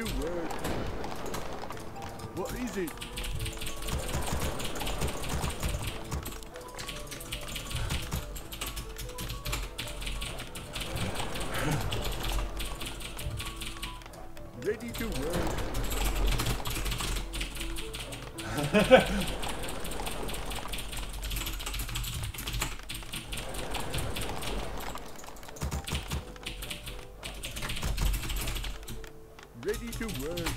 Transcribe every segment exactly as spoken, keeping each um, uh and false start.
work. What is it? Ready to work. Ready to work.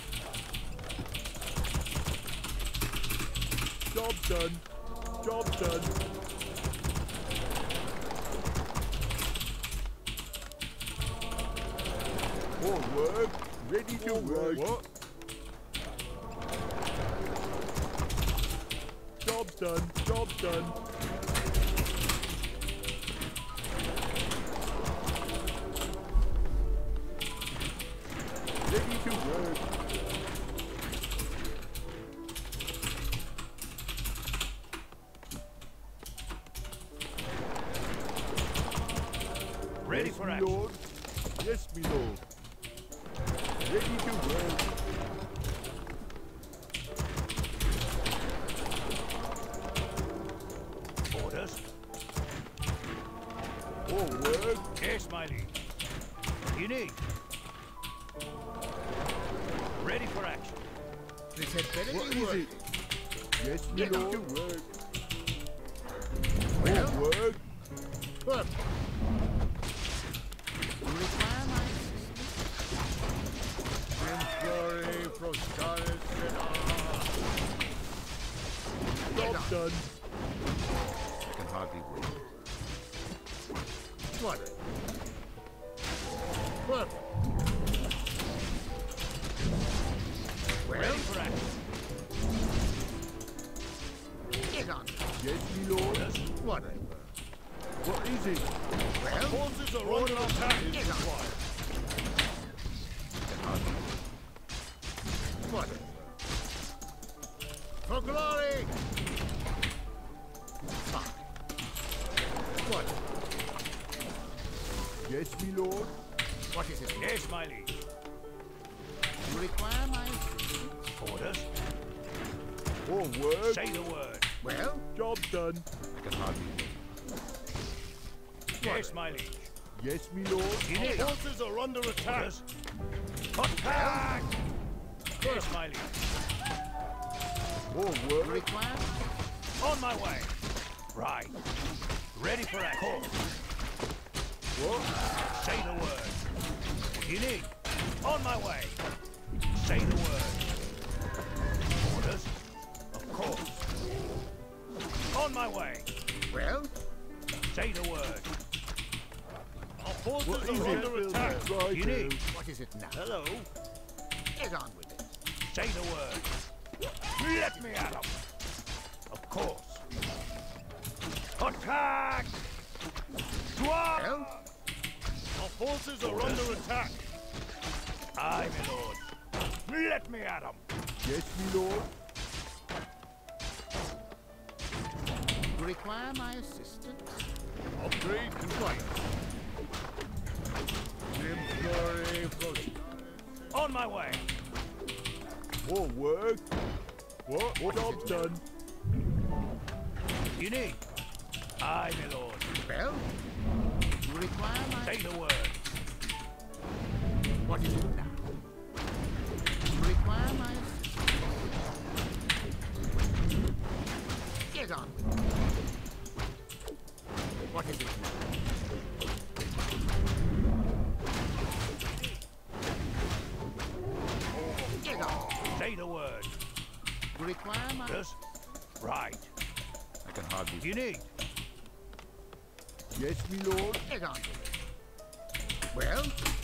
Job done. Job done. More work. Ready to All work. Right. What? Job's done. Job's done. Ready to work. Ready yes, for me action. Lord. Yes, me lord. Ready to work. Orders. More work. Yes, my liege. What do you need? Ready for action. This had better What be is work. it? Yes, me Yeah. lord. To work. Well, More work. But you require my assistance? Glory from Scarlet Get Job on. done. I can hardly wait. What? What? Well, Ready for action. get on. Yes, me lord. Whatever. What is it? Well, Forces are under attack. get on. Can hardly wait. Whatever. For glory! Fine. Whatever. Yes, me lord. What is it? Yes, my liege. You require my assistance? Orders. More work. Say the word. Well, Job done. I can hardly wait. Yes, my liege. Yes, me lord. You need. Forces are under attack. Orders. Attack! Yes, my liege. More You work. require? On my way. Right. Ready for action. What? Say the word. What do you need? On my way. Say the word. Orders. Of course. On my way. Well, Say the word. Our forces What is are it? under attack. Right. You need. what is it now? Hello. Get on with it. Say the word. Let me at 'em. Of course. Attack! Dwarf! Well, Our forces are Orders. under attack. Aye, my lord. Let me at 'em. Yes, me lord. you require my assistance? Upgrade complete. Grim glory from On my way. More work. What? What Job done. You need. Aye, my lord. Well, you require my... Say the word. What is it now? You require my assistance? Get on with it. What is it now? Get on. Say the word. You require my... Orders. Right. I can hardly... You need. Yes, me lord. Get on with it. Well,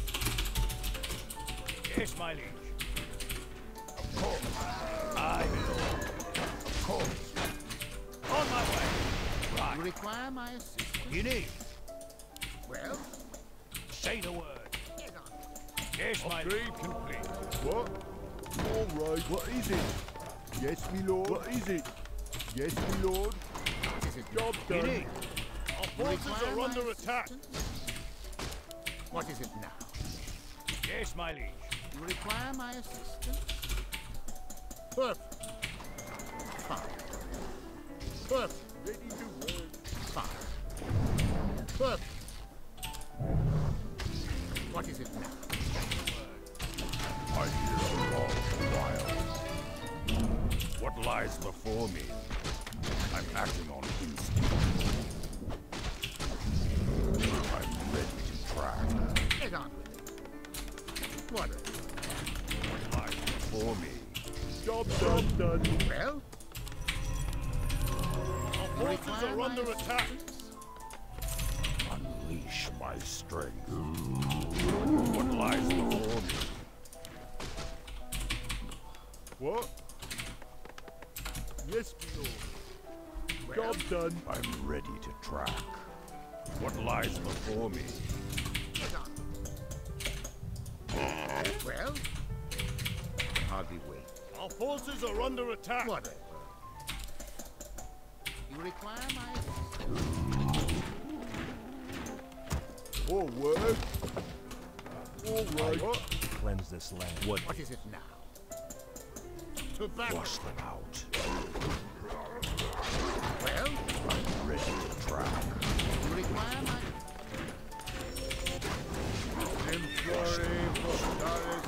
Yes, my liege. Of course. Aye, my lord. Of course. On my way. you Right. require my assistance? You need. Well, Say the word. get on. Yes, my liege. Upgrade complete. What? All right. What is it? Yes, me lord. What is it? Yes, me lord. What is it? Job You done. need. Our You forces require are my under attack. assistance? What is it now? Yes, my liege. You require my assistance? Perfect. Fine. Perfect. Ready to work. Fine. Perfect. What is it now? I hear all wild. What lies before me? I'm acting on instinct. I'm ready to track. Get on with it. What? What lies before me? Job done. done. Well? Our You require my assistance? Unleash my strength. What lies before me? What? Yes, my lord. Well? Job done. I'm ready to track. What lies before me? Get on. Well? Hardly wait. Our forces are under attack. Whatever. You require my assistance? More work. All right. What? Cleanse this land. What? What is it now? To battle. Flush them out. Well? I'm ready to track. You require my... I'm sorry for starting.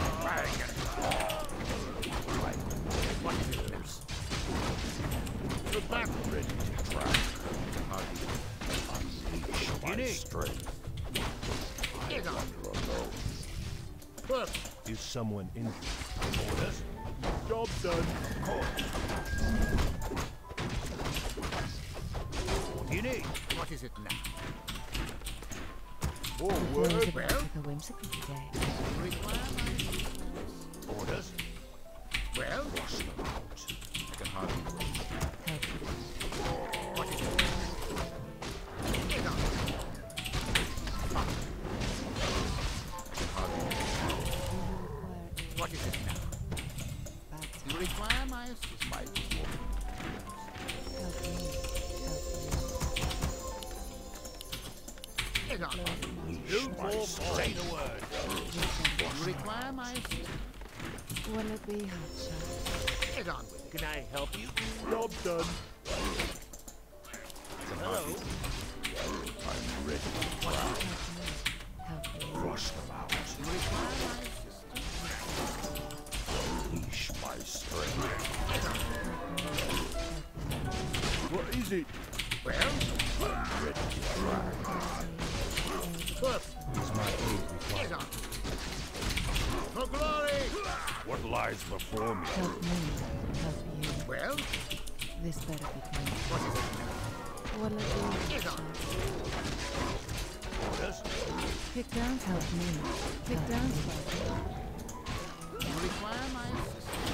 What is it now? To battle. Ready to track. Hardly Unleash my Guinea. strength. Get on. Under alone. Perfect. Is someone injured? Orders. Job done. What do you need? What is it now? More Things work. are Well? rather whimsical today. You require my assistance? Orders. Well? Flush them out. I can hardly wait. Help you. What is it? Get on. Fine. I can hardly wait. Do you require What is it now? bad You require my assistance? My help me? Help me. Get on. unleash my strength. Say the word. You require my assistance? Will it be hot shot? Get on with it. Can I help you? Job done. Hello. I'm ready to track. Help me. Flush them out. You require my assistance? Unleash my strength. What is it? Well? I'm ready to track. Perfect. Is my aid required? Get on. For glory! What lies before me? Help me. Help you. Well? This better be good. What is it now? Will it be hot Get on. shot? Orders. Pick downs help me. Pick downs help me. You require my assistance?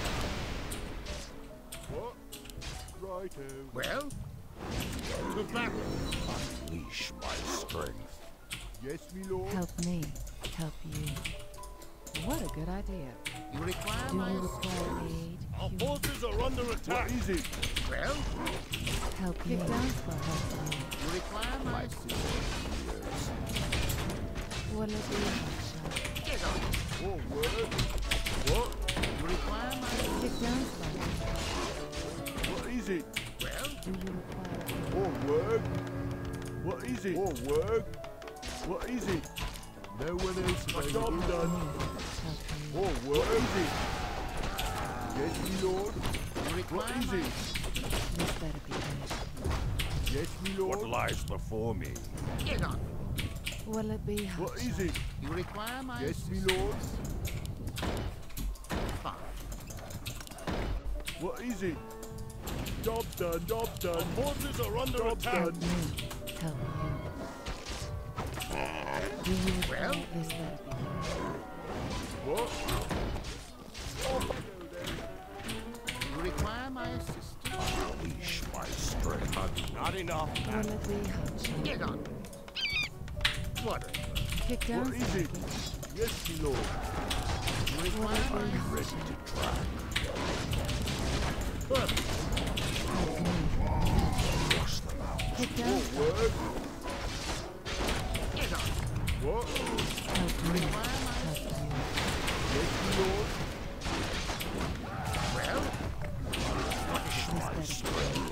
What? Righto. Well? To battle. Unleash my strength. Yes, my lord. Help me. Help you. What a good idea. You require Do my you assistance? require aid? Our You forces are under What attack. is it? Well? help me. Pick downs for help me. You require my assistance? Will it be hot shot? Get on. More work. What? You require my assistance? Pick downs for help. What is it? Well? Do you require aid? More work. What is it? More work. What is it? No one else. My job done. Help me. More work. What is it? Yes, my lord. You What require is my it? This better be good. Yes, my What lord. lies before me? Get on. Will it be hot What is shot? it? You require my Yes, my assistance? lord. Fine. What is it? Job done. Job done. Forces are under Job attack. done. Help me. Help you. Do you require Well? this better be good? What? You require my assistance? Unleash my strength. Not enough. Will it be hot shot? Get on. Whatever. Pick What downs is for it? help. Yes, my lord. You Will require it my be hot Ready shot? to track. Perfect. Help me. Flush them out. Pick downs for Work. Get on. What? help me. Require my Help you. my strength.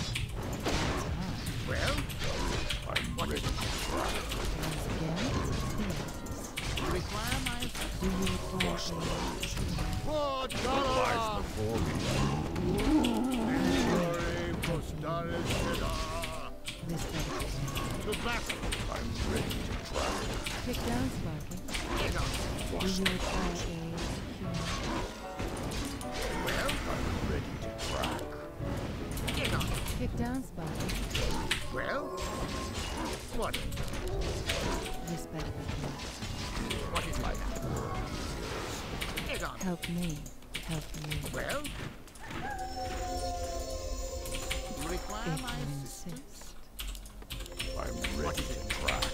Well, I'm what ready is to it? try. Require my Do you require Frost aid? blows. Lord Lies Dollar! before me. Glory Postaris This better be to battle. I'm ready to try. Kick down, Sparky. Get on. Do you require aid, human? Well, I'm ready to track. get on. Kick down, Sparky. Well, what? This better be good. What is it now? Get on. Help me. Help you. Well, require If my you assistance. insist. I'm ready to track.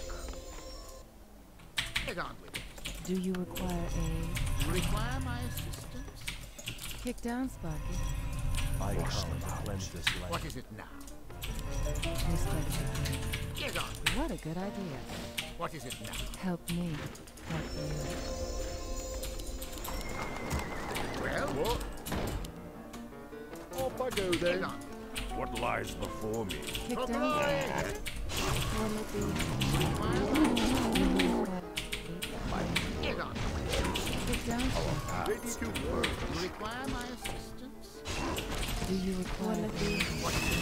Get on with it. Do you require aid? Require my assistance. Kick down, Sparky. I come to cleanse this land. What is it now? This better be good. Get on. What a good idea. What is it now? Help me. Help you. Well, What? Off I go get then. on. What lies before me? Kick For down, glory! Sparky. Will it be? Require my Do you require aid? Get on. Kick down, Sparky. Ready to work. Require my assistance. Do you require aid? What is it?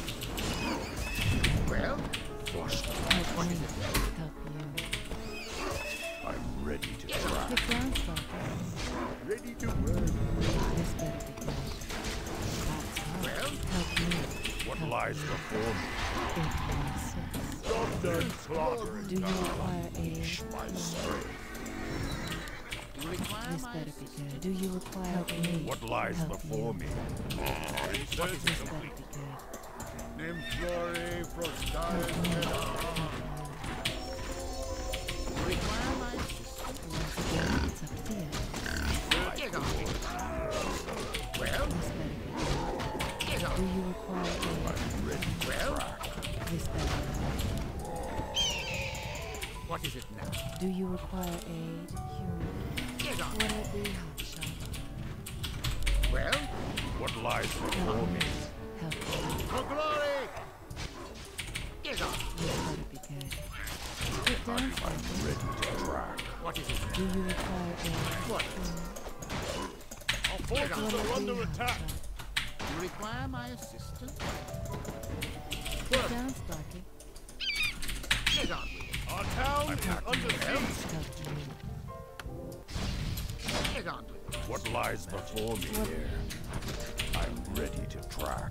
Well, Frost. Help what me. is it? Help you. I'm ready to track. Kick down, Sparky. Ready to work. This better be good. That's hard. Well, Help me. What lies before me? If you insist. Job done. Slaughtering Do you require aid? my strength. require This my better be good. Do you require help me? What lies Help before you. me? This better be good. Glory Postaris Require my assistance. Once again, it's up to you. Get on. Well, This better be good. get Do on. you require aid? I'm ready to Well, track. This better be what is it now? good. Do you require aid, human? Get on. Will it be hotshot? Well, What lies Help before me. me? Help you. for glory! Get on. This better be good. Get down, I'm Sparky. ready to track. What is it? Do you require aid, What? human? Our Will it be hotshot? Require my assistance. Get down, Sparky. Get on with it. Our town is under siege. Help you. Get on with it. What lies before me What- here? I'm ready to track.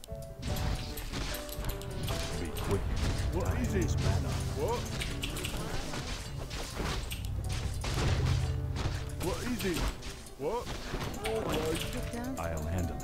Be quick. What is it? What? What is it? What? All right. Get down, I'll handle it.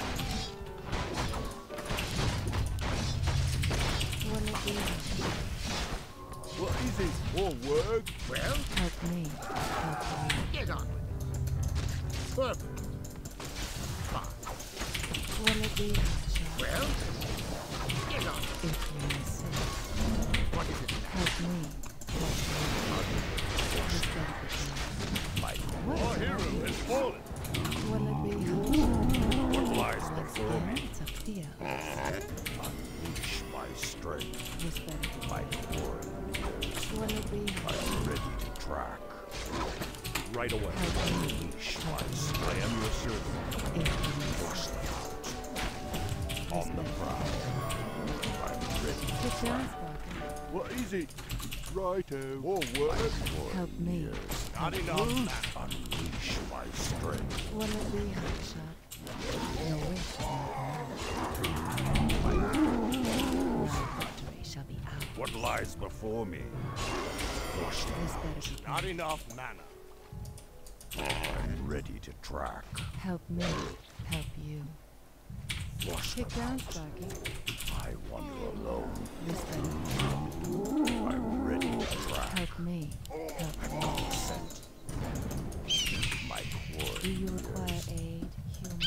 Will it be hotshot? What is it? More work? Well, Help me. Help you. get on with it. Perfect. Fine. Will it be hotshot? Well, get on. If you insist. What is it now? Help me. Help you. This better be good. My What Our a good hero idea. has fallen. Will it be hotshot? What lies Once before again, me? it's up to you. Unleash my strength. This better be My good. glory. Will it be hotshot? I'm ready to track. Right away. Help me. Unleash my strength. I am your servant. If you insist. On the prowl. I'm ready to Get down, track. Sparky. What is it? Righto. More work? Help me. Not enough, man. Unleash my strength. Will it be hotshot? Your wish is not granted. My victory shall be ours. What lies before me? This better be Not good. enough mana. I'm ready to track. Help me. Help you. Flush Kick them down, out. Sparky. I wander alone. This better be I'm ready to good. track. Help me. Help me. Sent. My Do quarry. you require aid, human?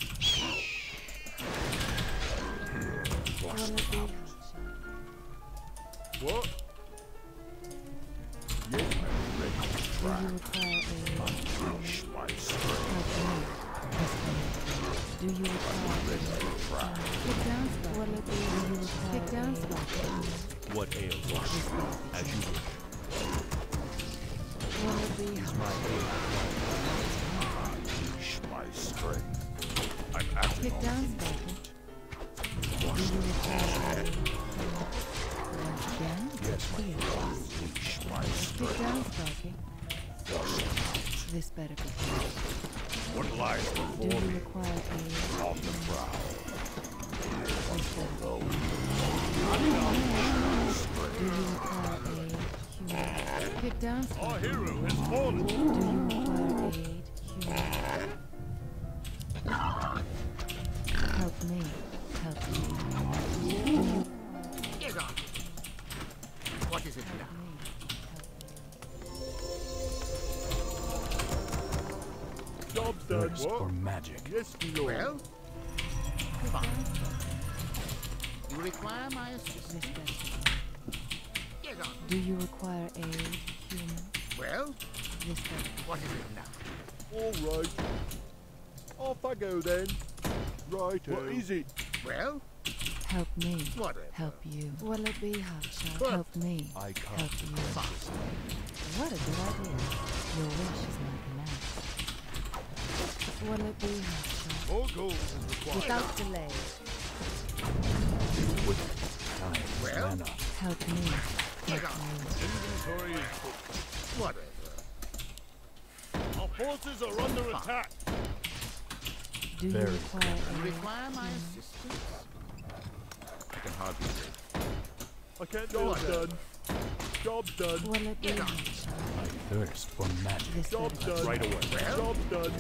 Flush Will it them be out. hotshot? What? I'm ready to Do you track. require aid? Unleash my strength. Help me. This better be good. Do you require kick down spot? Will it be kick down spot? What ails you? As you wish. Will it be Is my aid Unleash my strength. I'm acting kick on down spot? Do you require once again? Yes, my Here. unleash my Kick strength. down Sparky. This better be good. What lies Do before you me? require aid? On the prowl. This better be Low. Do you require aid? Human. Kick down Our Sparky. hero has fallen. Do you require aid? Human. Help me. Help me. Do you Get on. What is it now? help me? Job's done. thirst What? for magic? Yes, my lord. Well, Kick fine. down Sparky. You require my This assistance. better be Get on. Do you require aid? Human. Well, This better be what is it now? All right. Off I go then. Right. What is it? Well, Help me. whatever. Help you. Will it be hotshot? What? Help me. I come Help to you. cleanse this land. What a good idea. Your wish is my command. Will it be hotshot? More gold is required. Without delay. With time is Well? mana. Help me. Get Help on. me. Inventory is full. Whatever. Our forces are under attack. Do you Very require You aid? require my assistance? I can hardly wait. I can't Job's Whatever. done. Job's done. Will it be Get on. hotshot? I thirst for magic. This Job's better done. Right away. Well? Job's done.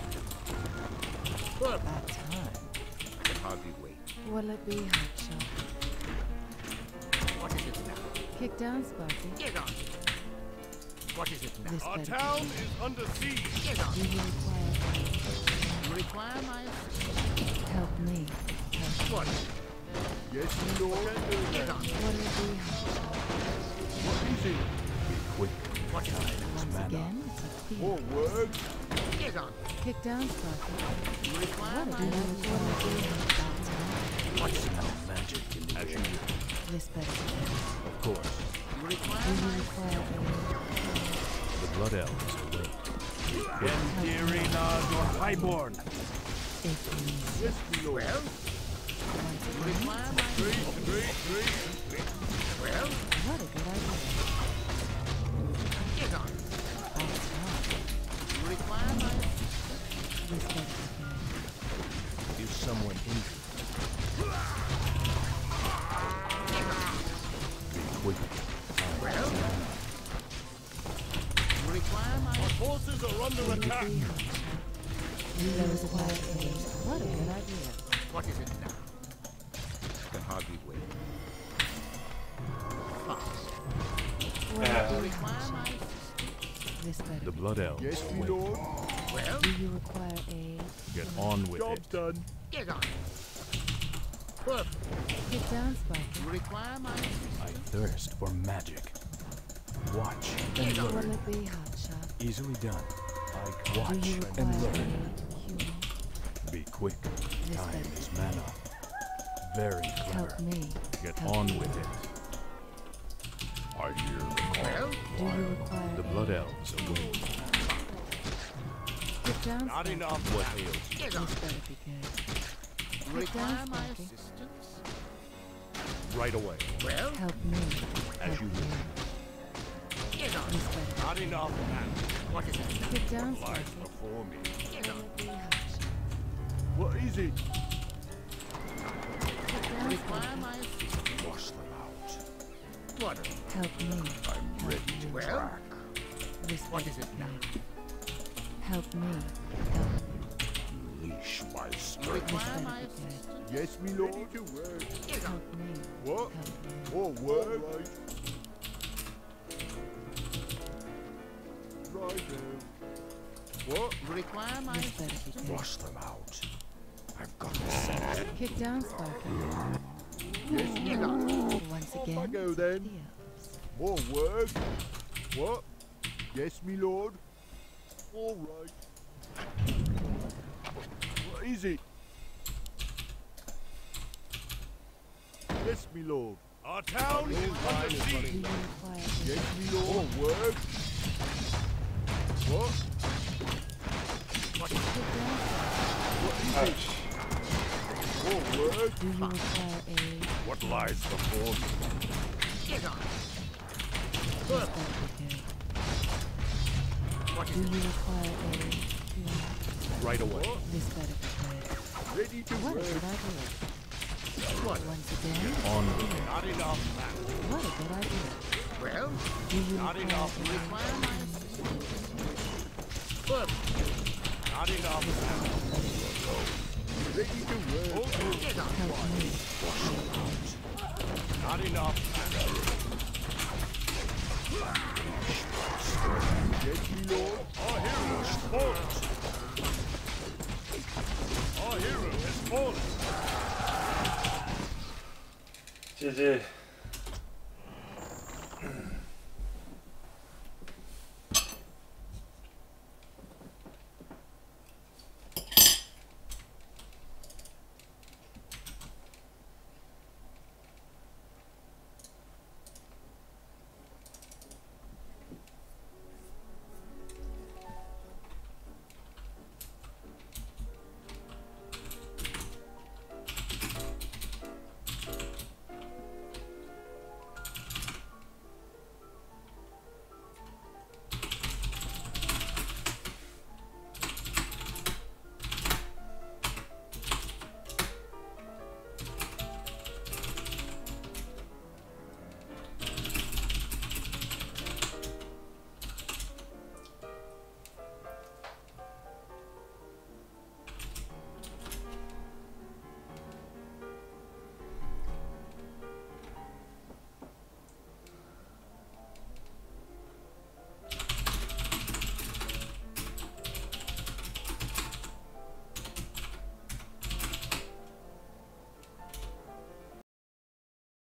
Well, about time. I can hardly wait. Will it be hotshot? What is it now? Kick down, Sparky. Get on. What is it now? This Our better town be is under siege. Get on. Do you require aid? You require my assistance? Help me. Help What? Yes, my lord. I can't do Get that. on. Will it be hotshot? What is it? Be quick. What is it now? It's Once mana. again, it's up to More you. work. Get on. Kick down, Sparky. You require Do my you assistance? require aid? About time. What is it Smell now? magic in the As you air. wish. This better be Of course. You Do require you my require aid? The blood elves await. Highborn. If you need. Yes, my lord. Well, Once you again, require my Three, three, three. Well, what a good idea. get on. About time. You require my This better be good. Is someone injured? Be quick. Time Well? is mana. You require my Our forces are under Will it attack. be hotshot? You require aid. What a good idea. What is it now? I can hardly wait. Fast. Will it You be require hotshot? my assistance? This better The be blood elves Yes, my await. lord. Well, Do you require aid? Get on with Job's it. done. get on. Perfect. Kick down, Sparky. You require my assistance? I thirst for magic. Watch Get and on. Will learn. it be hotshot? Easily done. I Do watch you and require learn. aid? Human. Be quick. This Time better is mana. Very clever. help me. Get help on me. with it. I hear the call. Well, Do you require The aid? blood elves await. Kick down, Not Sparky. enough. What ails you? get on. This better be good. You Kick require down, my Sparky. assistance? Right away. Well, Help me. As Help you me. wish. get on. This better. Not enough, man. What is it now? Kick down, Lies Sparky. before me. Get Will on. it be hotshot? What is it? Kick You down, require Sparky. my assistance? Flush them out. What? Help me. I'm Help ready to me. Well? track. This What better is it be now? good. Help me. Help me. Unleash my You strength. require better my be good. assistance? Yes, my lord. Ready to work. Get on. Help me. What? Help me. More work. Right. Righto. What? You require my This better be assistance? good. Flush them out. I've got the scent. Kick down, Sparky. Yes, Get on. Once Off I again, go it's up then. to the elves. more work. What? Yes, my lord. All right. What is it? Yes, me lord. Our town is under Do you siege. require Yes, me lord. More work. What? What is it? More work. Do you require aid? What lies before me? Get on. This better be good. Do you require aid? Yeah. Right away. This better be good. Ready to What a work. good idea. What? Once again, On Not enough, man. what a good idea. Well, Do you Not require enough. aid? require my assistance. Good. Not enough, man. Ready to work. Get on. Help me. Not enough, man. Yes, me lord. Our hero has fallen. Our hero has fallen. G G.